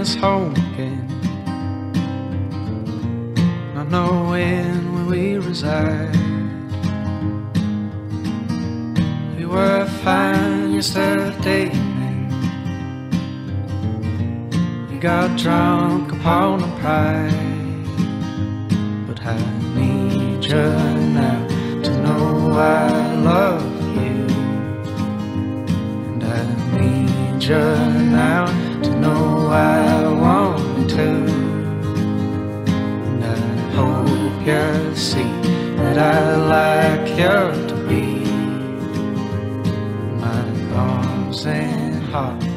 this home again, not knowing where we reside. We were fine yesterday evening. We got drunk upon our pride, but I need you now to know I love you, and I need you now to know I want to. And I hope you see that I like you to be my arms and heart.